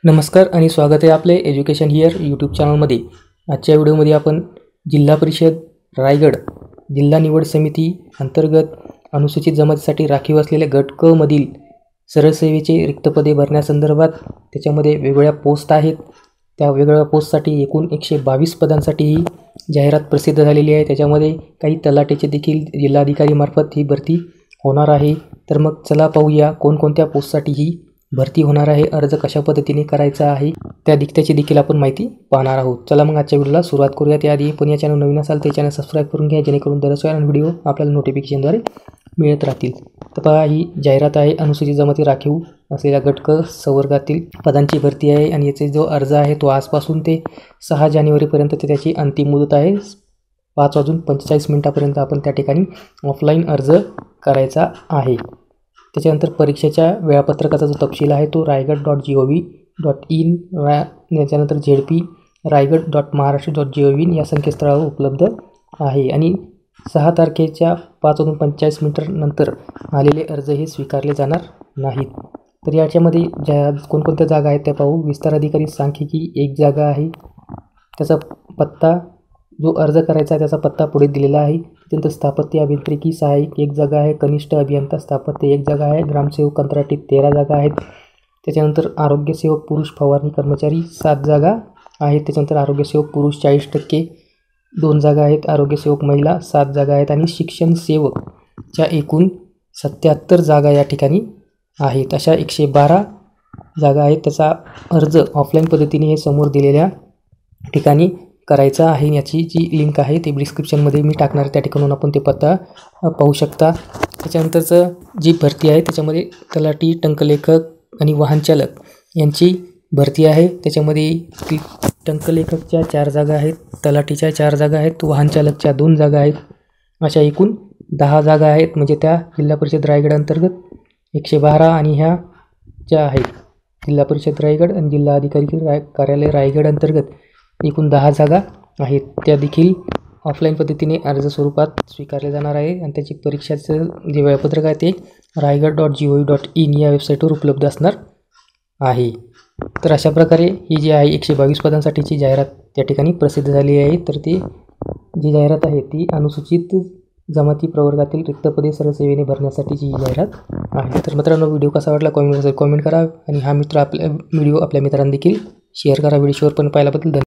नमस्कार आणि स्वागत आहे आपले एज्युकेशन हिअर यूट्यूब चॅनलमध्ये। आजच्या व्हिडिओमध्ये आपण जिल्हा परिषद रायगड जिल्हा निवड समिती अंतर्गत अनुसूचित जमातीसाठी राखीव असलेले गट क मधील सरळ सेवेचे रिक्त पदे भरण्यासंदर्भात त्याच्यामध्ये वेगवेगळ्या पोस्ट आहेत। त्या वेगवेगळ्या पोस्टसाठी एकूण 122 पदांसाठी ही जाहिरात प्रसिद्ध झालेली आहे। त्याच्यामध्ये काही तलाठीचे देखील जिल्हाधिकारी मार्फत ही भरती होणार आहे। तर मग चला पाहूया कोणकोणत्या पोस्टसाठी ही भरती होणार आहे, अर्ज कशा पद्धतीने करायचा आहे त्याची देखील आपण माहिती पाहणार आहोत। चला मग आजच्या व्हिडिओला सुरुवात करूया। त्याआधी पण या चॅनल नवीन असाल तर चॅनल सबस्क्राइब करून घ्या, जेणेकरून दररोज व्हिडिओ आपल्याला नोटिफिकेशनद्वारे मिळत राहतील। तर पहा, ही जाहिरात आहे अनुसूचित जमाती राखीव असलेल्या गट क संवर्गातील पदांची भरती आहे आणि याचे जो अर्ज आहे तो आजपासून ते 6 जानेवारीपर्यंत त्याची अंतिम मुदत आहे। 5:45 आपण त्या ठिकाणी ऑफलाईन अर्ज करायचा आहे। त्याच्यानंतर परीक्षेच्या वेळापत्रकाचा जो तपशील आहे तो raigad.gov.in याच्यानंतर ZP raigad.maharashtra.gov.in या संकेतस्थळावर उपलब्ध आहे आणि 6 तारखेच्या 5:45 नंतर आलेले अर्ज हे स्वीकारले जाणार नाहीत। तर याच्यामध्ये कोणकोणत्या जागा आहेत त्या पाहू। विस्तार अधिकारी सांख्यिकी 1 जागा आहे, त्याचा पत्ता जो अर्ज करायचा आहे त्याचा पत्ता पुढे दिलेला आहे। त्यानंतर स्थापत्य अभियांत्रिकी सहाय्यक 1 जागा आहे, कनिष्ठ अभियंता स्थापत्य 1 जागा आहे, ग्रामसेवक कंत्राटी 13 जागा आहेत। त्याच्यानंतर आरोग्यसेवक पुरुष फवारणी कर्मचारी 7 जागा आहेत। त्याच्यानंतर आरोग्यसेवक पुरुष 40% 2 जागा आहेत, आरोग्यसेवक महिला 7 जागा आहेत आणि शिक्षण सेवकच्या एकूण 77 जागा या ठिकाणी आहेत। अशा 112 जागा आहेत। त्याचा अर्ज ऑफलाईन पद्धतीने हे समोर दिलेल्या ठिकाणी करायचा आहे। याची जी लिंक आहे ती डिस्क्रिप्शनमध्ये मी टाकणार, त्या ठिकाणून आपण ते पत्ता पाहू शकता। त्याच्यानंतरचं जी भरती आहे त्याच्यामध्ये तलाठी, टंकलेखक आणि वाहनचालक यांची भरती आहे। त्याच्यामध्ये टंकलेखकच्या 4 जागा आहेत, तलाठीच्या 4 जागा आहेत, वाहनचालकच्या 2 जागा आहेत। अशा एकूण 10 जागा आहेत। म्हणजे त्या जिल्हा परिषद रायगड अंतर्गत 112 आणि ह्या ज्या आहेत जिल्हा परिषद रायगड आणि जिल्हा अधिकारी कार्यालय रायगड अंतर्गत एकूण 10 जागा आहेत। त्या देखील ऑफलाईन पद्धतीने अर्ज स्वरूपात स्वीकारले जाणार आहे आणि त्याची परीक्षाचं जे वेळापत्रक आहे ते raigad.gov.in या वेबसाईटवर उपलब्ध असणार आहे। तर अशा प्रकारे ही जी आहे 122 पदांसाठीची जाहिरात त्या ठिकाणी प्रसिद्ध झाली आहे। तर ती जी जाहिरात आहे ती अनुसूचित जमाती प्रवर्गातील रिक्त पदे सरळ सेवेने भरण्यासाठीची ही जाहिरात आहे। तर मित्रांनो, व्हिडिओ कसा वाटला कमेंट करा आणि हा व्हिडिओ आपल्या मित्रांना देखील शेअर करा। व्हिडिओ पण पाहिल्याबद्दल